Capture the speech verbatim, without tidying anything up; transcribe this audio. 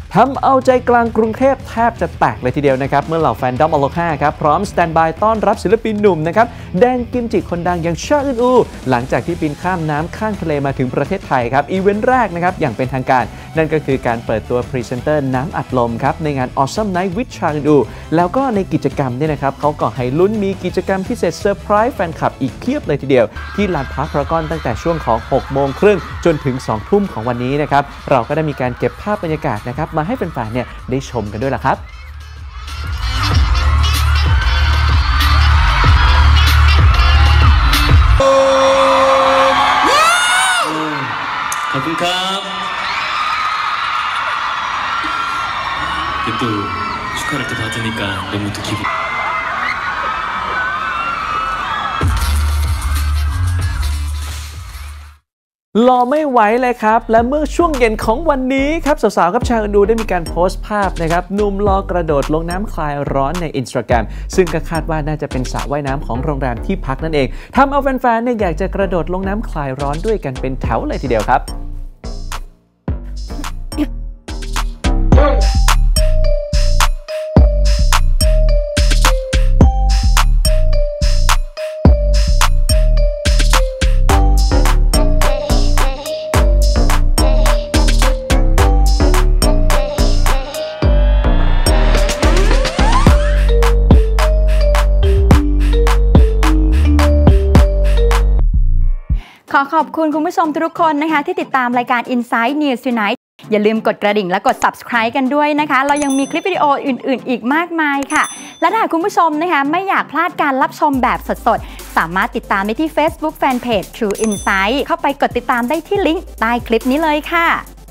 ทำเอาใจกลางกรุงเทพแทบจะแตกเลยทีเดียวนะครับเมื่อเหล่าแฟนดอมอโลฮาครับพร้อมสแตนบายต้อนรับศิลปินหนุ่มนะครับแดนกิมจิคนดังอย่างชาอึนอูหลังจากที่บินข้ามน้ำข้ามทะเลมาถึงประเทศไทยครับอีเวนต์แรกนะครับอย่างเป็นทางการนั่นก็คือการเปิดตัวพรีเซนเตอร์น้ำอัดลมครับในงาน Awesome Night with ชาอึนอูแล้วก็ในกิจกรรมเนี่ยนะครับเขาก็ให้ลุ้นมีกิจกรรมพิเศษเซอร์ไพรส์แฟนคลับอีกเพียบเลยทีเดียวที่ลานพาร์คพารากอนตั้งแต่ช่วงของหกโมงครึ่งจนถึงสองทุ่มของวันนี้นะครับเราก็ได้มีการเก็บภาพบรรยากาศนะครับมาให้แฟนๆเนี่ยได้ชมกันด้วยล่ะครับขอบคุณครับ또 축하를 또 받으니까 너무 또 기분 รอไม่ไหวเลยครับและเมื่อช่วงเย็นของวันนี้ครับสาวๆครับชาวดูได้มีการโพสต์ภาพนะครับหนุ่มรอกระโดดลงน้ำคลายร้อนใน Instagram ซึ่งก็คาดว่าน่าจะเป็นสระว่ายน้ำของโรงแรมที่พักนั่นเองทำเอาแฟนๆเนี่ยอยากจะกระโดดลงน้ำคลายร้อนด้วยกันเป็นแถวเลยทีเดียวครับขอขอบคุณคุณผู้ชมทุกคนนะคะที่ติดตามรายการ Inside News Tonight อย่าลืมกดกระดิ่งและกด Subscribe กันด้วยนะคะเรายังมีคลิปวิดีโออื่นๆอีกมากมายค่ะและถ้าคุณผู้ชมนะคะไม่อยากพลาดการรับชมแบบสดๆสามารถติดตามได้ที่ Facebook Fanpage True Insight เข้าไปกดติดตามได้ที่ลิงก์ใต้คลิปนี้เลยค่ะ